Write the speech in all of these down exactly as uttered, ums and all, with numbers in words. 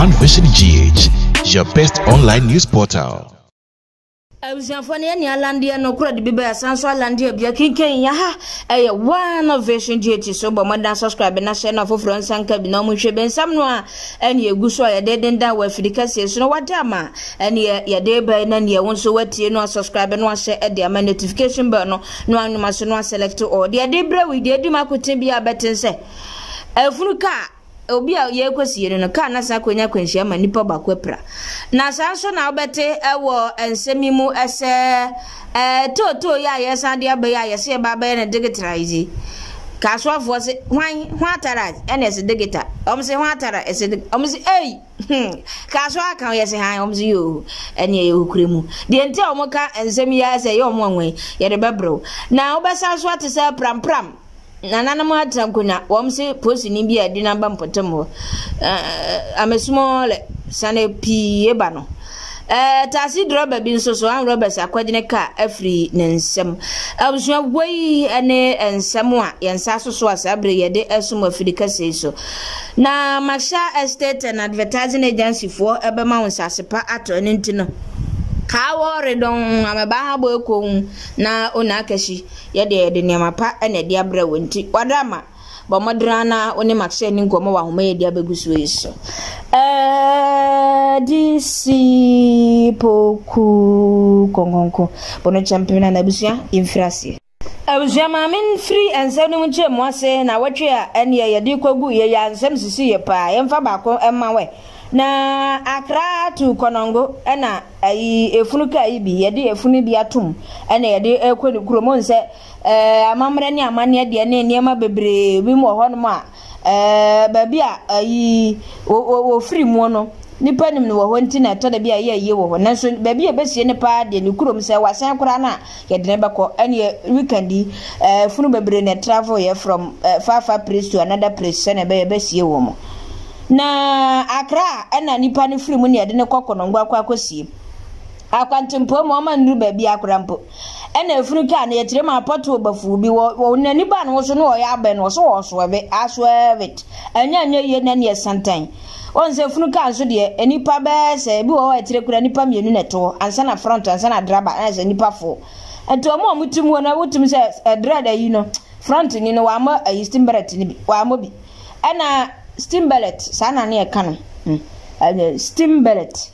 One Vision G H, your best online news portal. I was young for any Alandia no crowd be by a Sanso Alandia be a king yaha a one Vision G H so but more subscribe and national for France and Cabino Musheben Samnoa and ye Guswa a dead and that way for the cases no what dama and ye ya day by none ye won't so what you know subscribe and one share at the notification button no no must no select all the day bread we did my could be a better say a full car. Obi a ye kwesi no ka na sa kwanya kwanhia ma nipa bakwepra na sa so na obete ewo ensemi mu ese eh toto ya ye san de aba ya ye se baba ye na digitalize ka so afo se hwan hwan atara ene se digital om se hwan atara ese om se ei ka so aka ye se han om se yo ene ye okuremu de enti om ka ensemi ya se ye om wanwe ye de bebro na obesa so ate se pram pram Nana na mata kuna wamse posi ni bia di namba mpotemo eh amesumo le sane pi eba no eh tasi droba bi nso so an robbers akwadine ka afri nensem abusua wei ene ensem a yensa so so asabre yede esum afrika sei so na Masha Estate and Advertising Agency for ebema wonsasepa ato nintino Kawo redon ameba ha bo ekon na ona akashi ye de de niamapa ene de abra wonti wadama bo modrana oni makshe ni ngomo wa homa ye de abegusu eso eh disi poku kongonko bono champion na busia infrasie abusia mamin free and senu munche moase na watwe a ene ye de kwagu ye ya nsem sisi ye pa ye mfa ba ko emma we na Accra to Konongo ena ayi efunuka ayi bi yede efunu bi atum ena yede ekoni kromo nse eh amamre ni amane de ne niema bebre bi mo ho no ma eh ba bia ayi wo free mu no nipa nim no wo nti na to da bia ye ye wo nanso ba bia besie ne pa de ni krom se wasan kora na yede ne beko ena weekend eh funu bebre ne travel ye from uh, far far place to another place se ne be besie wo mo na Accra ena nipa ne free mu ne yede ne kokko ngwa akwa akosie akwantempo mo ma nru ba bi akrampo ena efuru ka na yetire ma poto bafu bi wo nani ba no so no o ya ba no so wo so be aso evet anya anya ye na ne santan on se funu ka so de enipa ba se bi wo yetire kura nipa mienu ne to ansa na front ansa na draba na se nipa fo ento mo mutum wo na wutum se drada yi no front ni no wa ma Stimbelet ni bi wa mo bi ena Stimbelet sana ne ka no mm Stimbelet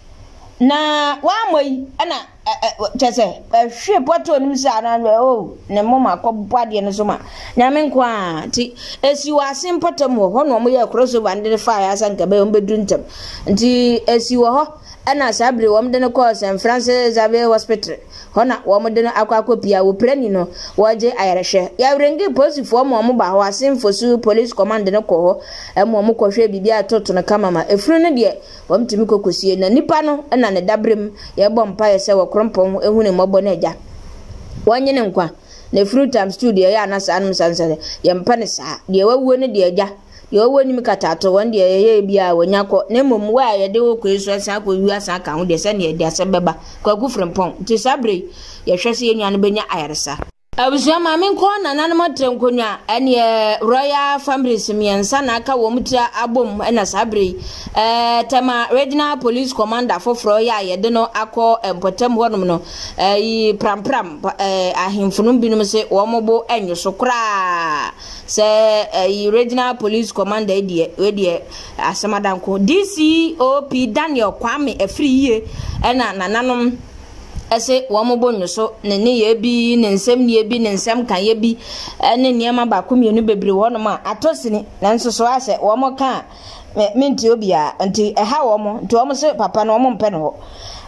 na wa moyi ana chese hwe poto nim sa na o ne mama akobade ne so ma na me nkwa ti esi wa sim poto mo ho no mo ye crossover and fire asanka be on bedu ntem nti esi wo ho ana sabre wo mde ne ko San Francis Xavier Hospital hona wo mde ne akwa kopia wo prani no wo je ayarehwe ya rengi posifo mo mo ba ho asim fosu police command ne ko ho e mo mo ko hwe bibia atoto ne kama ma efuru ne de wo mtimi kokosie na nipa no na ne dabrem ye bom pa ye se wo krompon ehu ne mobo na eja wanye ne nkwa na efuru time studio ya na sa anum sansale ye mpa ne sa de wawuo ne de eja yo woni mi katato won de ye bia wonyako na mom wa ye de wo kwesu asa ko wi asa ka ho de se ne de ase beba kwa gu frempon ti sabre ye hwese ye nwan benya ayaresa abusia ma men ko na nanam atrenkonwa ene royal families miensa na aka wo mutia abom na sabre eh tema regional police commander foforo ya ye de no akọ empotem honum no eh pram pram eh ahemfunum binum se wo mobo enyoso kra se eh regional police commander die we die asamadanko D C O P Daniel Kwame Afriye ena nananom ese wo mobo nyoso ne ne ye bi ne nsem ne bi ne nsem kan ye bi ne niema ba komienu bebre wono ma atosini nanso so ase wo mo kan minti obia nti eha wo mo nti wo mo se papa no mo mpe no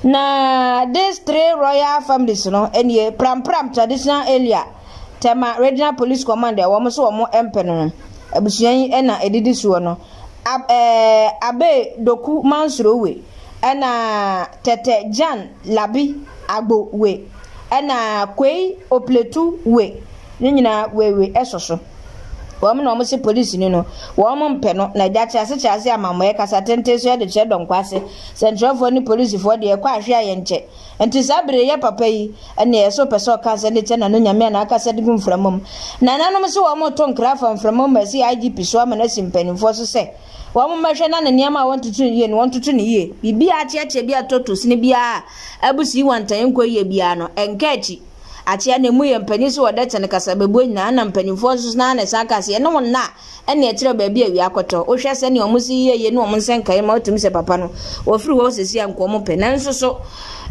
na this three royal families no enie pram pram traditional area tema regional police commander wo mo so wo mo mpe no abusuan e na edidi so no eh abe doku mansrowe ena tete Jan Labi agbo we ena kwei opletu we nyina wewe esoso Woman almost a police, you know. Woman penno, na that as such as a mamma, as a tentation, the shed on quasi, sent for any police for the acquire and check. And to Sabre, ya papa, and near so person cast and the and no man, I can send him from him. Nana so one more tongue craft from home, I see I G P swam and in penny for to say. One machine and Yama want to tune ye and want to tune ye. Be at yet, be a total snibia. I will see one time, go ye piano and catchy. Atia ne mu ye mpaniso wada na kasabebu na na mpanimfo so na na sakase no na ene etire baabi awi akoto wo hwese ne omusi ye ye ne omunse nkai ma otum se papa no wo firi wo sesi anko mo pe nanso so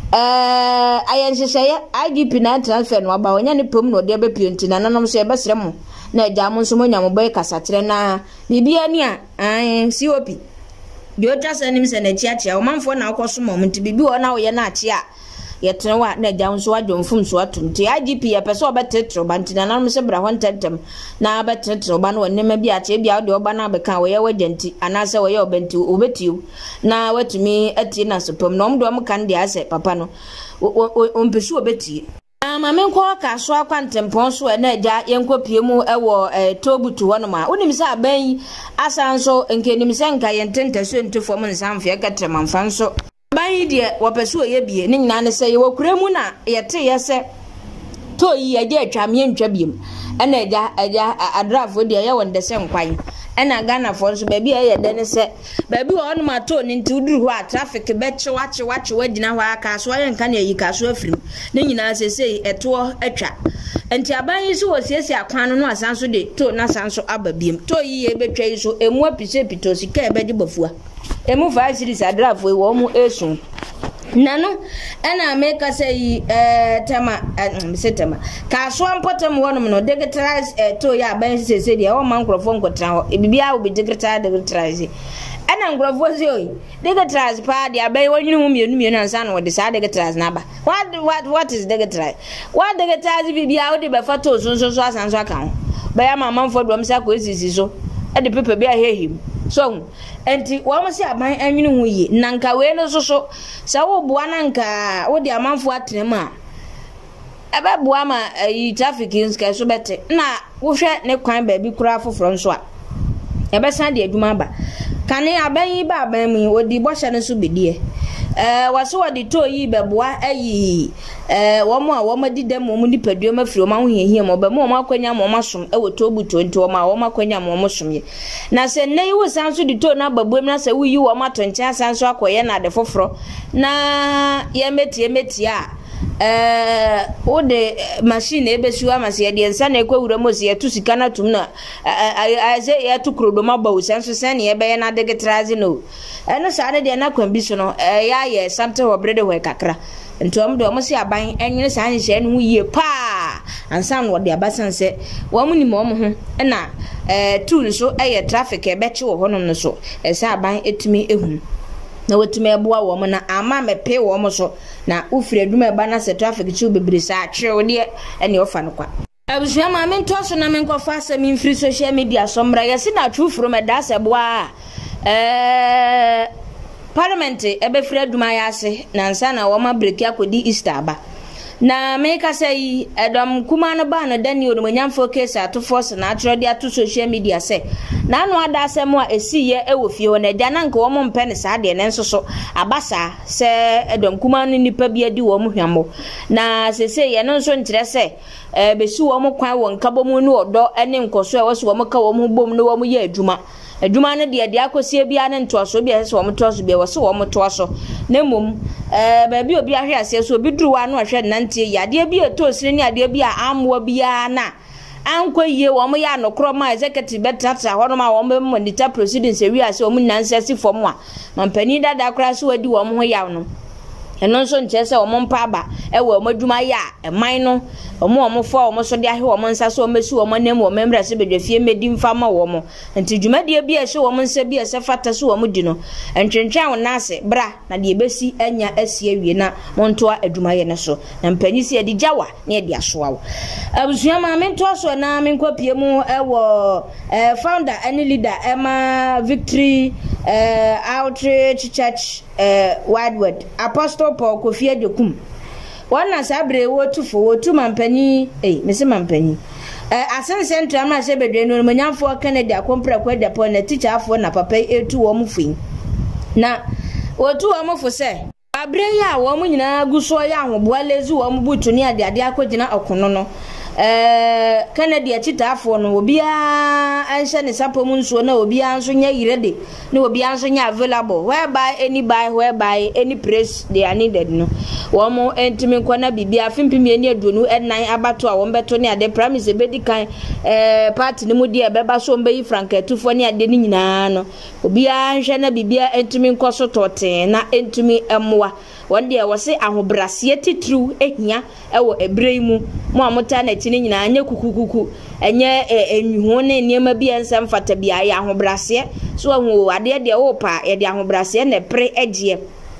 eh ayenhyehyeye I G P na transfer no aba onya ne pom no de be pionti na nanom so e besere mo na agya mo so mo nya mo boy kasatere na bibia ni a an C O P de o twa sanim se na chiachia o manfo na akoso mo mti bibi wo na wo ye na achia yetwa na gya nso adwomfum so atum ti I G P ya pese obetetro bantina na no se bra hon tentem na abetetro ba no nema bi ache bia de oba na beka wo ye wadanti anase wo ye obenti obetiu na watumi ati na sopam na omdo am kan de ase papa no ompesu obeti ama menko ka so akwantempon so na gya yenkopie mu ewo tobutu hono ma unim se aban asanso enkenim se nka yententaso ntofo mu nsamfe ekatremamfan so ban die wopeso ye bie ne nyina ne se ye wokuremu na yete ye se to yi ye de atwame ntwa biem ena eja eja adrafo de ye wonde se nkwan ena Ghana fo nso ba bi ye de ne se ba bi wo no ma to ni nti uduru ho a traffic be che wache wache wadina ho aka so ye nka na yi ka so afirim ne nyina se se eto atwa enti aban yi so wosiesi akwan no asanso de to na asanso ababiem to yi ye betwa yi so emu apise pitosi ka e be de bafua emu five series adrafo e wo mu esun nano ena make say eh tema se tema ka so ampotem wonom no digitalize eh, to ya ban se se dia o man krofo nkotra ho e bibia wo be digitalize digitalize ena nkrofo se oyi digitalize pa dia ban wonyini mu mienu mienu ansa no de sa digitalize na ba what what what is digitalize what digitalize bibia wo de be foto so so so asanso aka ho ba ya mama fo do msa ko esisi so e de pepe bia hehim so enti wo mo se aban anwini hu yi nanka we no so so sa wo boa nanka wo de amanfo atrem a ebe boa ma yi traffic nska so bete na wo hwe ne kwan ba bi kura foforo nso a ebe san de adwuma ba kane aban yi ba aban mu odi bo hye ne so bedie eh waso wadi to yi beboa ayi eh wo mo a wo madi dem mo ni paduo mafiri mo ahohie mo ba mo mo akwanya mo masom e wo to buto nti wo ma wo makwanya mo mosom ye na se ne yi wo sanso di to na babuem na se wo yi wo mato ntia sanso akoye na de foforo na ye meti meti a eh o de machine ebesu amase ye de nsa na ekwawura mo se ye tu sika na tum na aze ye tu krodoma ba wo sanso se ne ye be ye na digitalize no eno sa ne de na kwambi so no ya ye something obrede ho kakra ntom de omo se aban enwene sa anhye no yie pa ansa no de abasan se wo mu ni mo mo ho na eh tool so eh traffic e be che wo honom no so e sa aban etumi ehun na wetumi eboa wo mo na ama mepe wo mo so na ufiri aduma eba na se traffic chi bebre sa atwe wo de ene ofa no kwa abusua ma men to so na men kofa asem infri social media so mra yesi na true from e da se boa eh parliament ebe firi aduma ya ase na nsa na wo ma break akodi Easter aba na meka say edom kuma no ba no Daniel no nyamfo case ato force na atro dia to social media say na no ada asem a esiye e wo fie ho na dia na nka wo mo mpe ne sa de ne nso so abasa se edom kuma no nipa bi adi wo mo hwamo na se se ye no nso ntire se e besu wo mo kwan wo nka bomu no odo ene nkoso e wo so wo mo ka wo mo bom no wo mo ye adwuma adwuma no de de akosie bia ne ntoaso bia se wo mo toaso bia wo se wo mo toaso na mom eh ba bi obi ahwe ase so obi duruwa no ahwe nantie ya de bia to sire ni ade bia amwo bia na anko yie wo mo ya nokro ma executive betata ho no ma wo mo monitor proceedings ewi ase wo mo nansasi fom a mampani dada kra so wadi wo mo ho yaw no eno nso nche se wo mo mpa aba e wo mo adwuma ya e man no omo omo fo omo so de ahwe wo mo nsa so omesu wo mo nem wo memra se bedwafie medi mfa ma wo mo nti dwumadie bia se wo mo nsa bia se fata so wo mo di no entwentwa wo na ase bra na de besi anya asie wie na montoa adwuma ye ne so na mpanyi se de gyawa na ye de asoa wo abusua ma mento so na menkopie mu e wo eh founder and leader Emma Victory eh Outreach Church eh Wildwood Apostle Paul Kofi Adekum wana sabre wo tufo wo tu mampani eh mese mampani eh asense ntrama se bedwe no manyamfo Kennedy akompra kwa depo na teacher afo na papa etu wo mfin na otu wo mfo se abre ya wo mu nyina guso ya ahoboa lezi wo mu butu ni ade ade akogina okono no eh Kennedy achita afo no obi a anhye ne sapom nsuo na obi a nso nya yirede na obi a nso nya available whereby any buy whereby any price they are needed no wo mo entimi nkwana bibia fimpimi eni aduonu enan abato a wo mbeto ne ade promise bedi kan eh party ne mu die beba so mbeyi franketufo ne ade ni nyina no obi a nhwe na bibia entimi nkoso tote na entimi emwa wonde e wose ahobrase titru ehia ewo ebreimu mo amota na tini nyina anya kukukuku enye enhu ne niema bia nsem fata bia ya ahobrase so ahu ade de wo pa ye de ahobrase na pre egie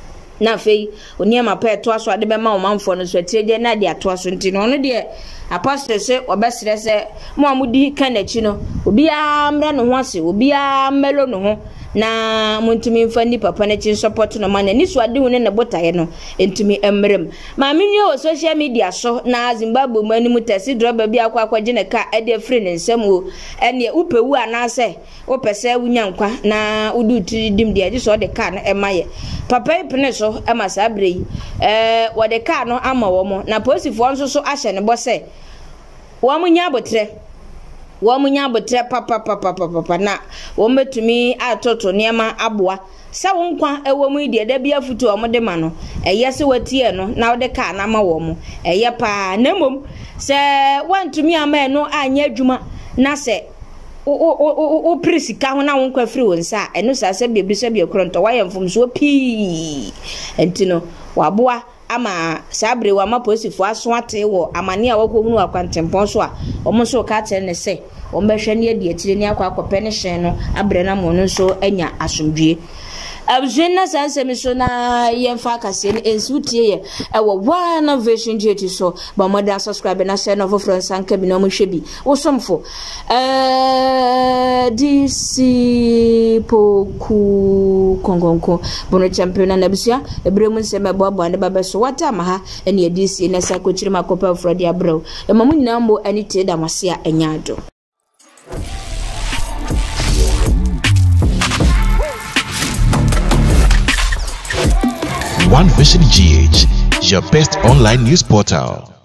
na fei oniema pa eto aso ade be ma omanfo no so tieje na de ato aso nti no no de apostle se obesere se mo amudi kanachi no obi a mra no ho ase obi a melo no ho na muntumi mfani papa na chin support no man ni so ade hu ne ne botaye no entumi emrem ma menwe o social media so na Zimbabwe mu animu tasi droba bi akwa akwaje ne ka ade free ne nsam o ene upewu anase opese wunyankwa na udu tidim de age so de ka na emaye papa ipne so amasa abrei eh wode ka no ama wo mo na posifo nso so ahye ne bose wo munya abotre wo munya abotre papa papa papa na wo metumi atoto niema aboa sa wo nkwa ewo mu ide da bia futu o mode ma no eye se watie no na wode ka na ma wo mo eye pa na mom se wantumi ama no anya adwuma na se o o o prisika ho na wo nkwa firi won sa eno sa se bia bi se bia kronto wa yemfom so pi entino waboa ama sabre wa maposifo aso ate wo amane a wakohunu akwantempon so a omo so ka tere ne se ombehwe ne ade atire ne akwa akopɛ ne hyen no abre na mo no so anya asomdwie abjena sansemi so na yemfa kase ne ensutie ye ewo one version gt so ba moda subscribe na share no for friends anka bi na mo hwe bi wo somfo eh dc poku kongonko bono champion na bisia ebremu nseme boabo ande ba beso wata ma ha ene dc na sa ko chiri makopa frodi abro e mamu nyina mbo ani te da mase a enyado. One Vision G H, your best online news portal.